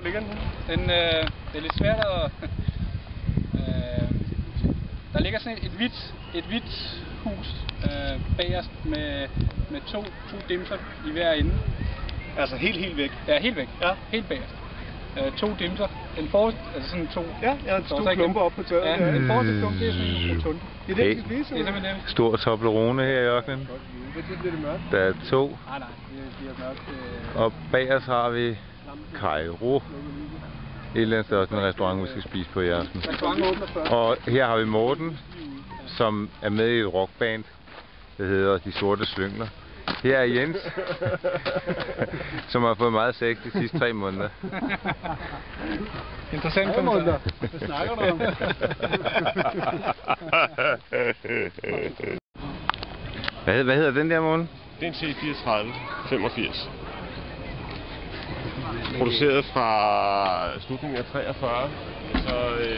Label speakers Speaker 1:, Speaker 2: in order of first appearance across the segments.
Speaker 1: ligger den?
Speaker 2: Det er lidt svært at... der ligger sådan et hvidt hus bagerst med to dimser i hver ende.
Speaker 1: Altså helt væk?
Speaker 2: Ja, helt væk.
Speaker 1: Ja.
Speaker 2: Helt bagerst. To dimser. Den forreste, altså sådan to...
Speaker 1: Ja, to klumper op på taget.
Speaker 2: Ja, den forreste klump, det er sådan en rotunde.
Speaker 1: Det er det, vi skal spise.
Speaker 2: Det er simpelthen det.
Speaker 3: Stor Toblerone her i ørkenen.
Speaker 1: Det bliver det mørkt.
Speaker 3: Der er 2.
Speaker 2: Nej, det bliver mørkt.
Speaker 3: Og bag os har vi Cairo. Et eller andet sted også en restaurant, vi skal spise på i aften. Og her har vi Morten, som er med i et rockband, der hedder De Sorte Slyngler. Her er Jens, som har fået meget sex de sidste 3 måneder.
Speaker 2: Interessant kommentar.
Speaker 1: Hvad snakker du om?
Speaker 3: Hvad hedder den der, Morten?
Speaker 4: Det er en C34 85. Produceret fra slutningen af 43. Så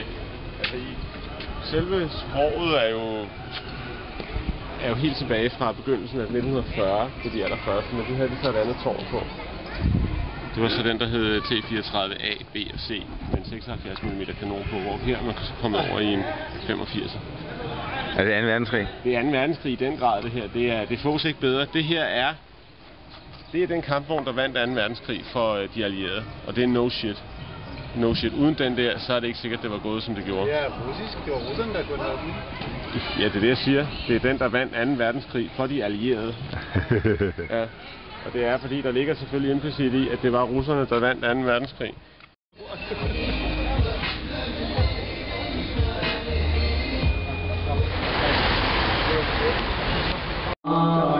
Speaker 4: selve sproget er jo helt tilbage fra begyndelsen af 1940, det er de allerførste, men det havde de så et andet tårn på. Det var så den, der hed T34A, B og C, med en 76 mm kanon på, hvor her man så komme over i en 85.
Speaker 3: Er det 2. verdenskrig?
Speaker 4: Det er 2. verdenskrig i den grad, det her. Det fås ikke bedre. Det her er den kampvogn, der vandt 2. verdenskrig for de allierede, og det er no shit. No shit. Uden den der, så er det ikke sikkert, det var gået, som det gjorde.
Speaker 1: Ja, russisk. Det var russerne, der kunne have den.
Speaker 4: Ja, det er det, jeg siger. Det er den, der vandt 2. verdenskrig for de allierede. Ja. Og det er, fordi der ligger selvfølgelig implicit i, at det var russerne, der vandt 2. verdenskrig.
Speaker 2: Ah.